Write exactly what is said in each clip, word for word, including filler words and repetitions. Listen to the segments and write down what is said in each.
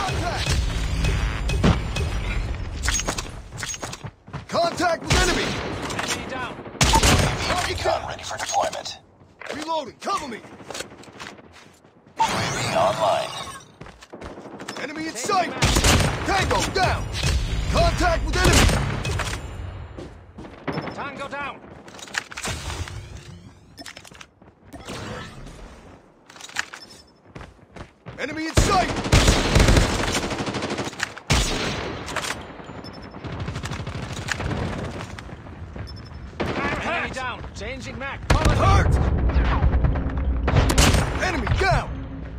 Contact! Contact with enemy! Enemy down. U A V recon ready for deployment. Reloading, cover me! U A V online. Enemy in sight! Tango down! Contact with enemy! Tango down. Enemy in sight! Enemy down. Changing mag. Cover. Hurt! Enemy down!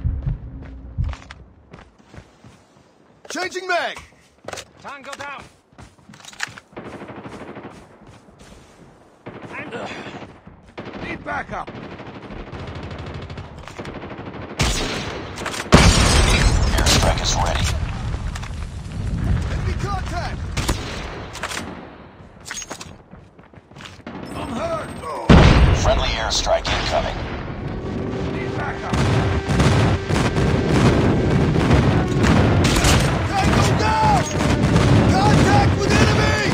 Changing mag! Tango down. Need backup! Airstrike is ready. Enemy contact! I'm hurt! Oh. Friendly airstrike incoming. Need backup! Tango down! Contact with enemy!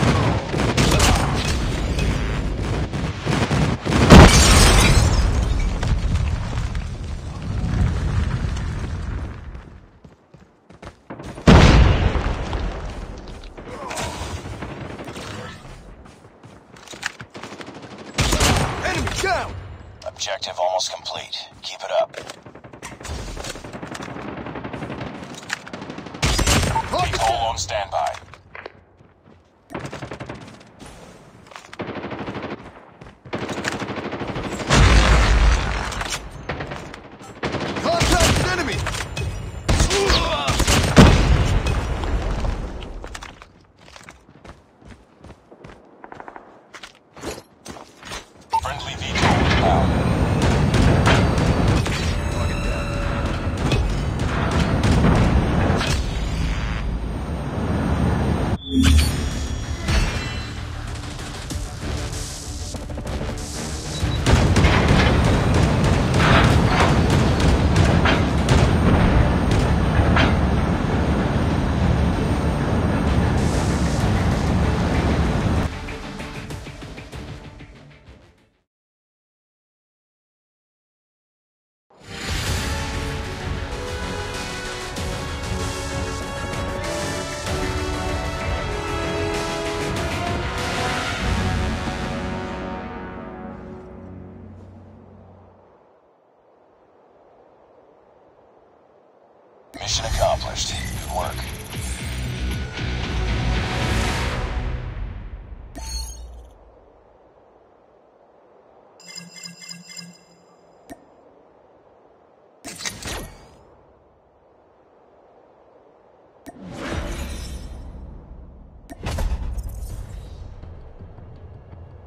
Enemy down! Objective almost complete. Keep it up. Target Hole on standby. Contact with enemy! Friendly V TOL inbound. Target down. Mission accomplished. Good work.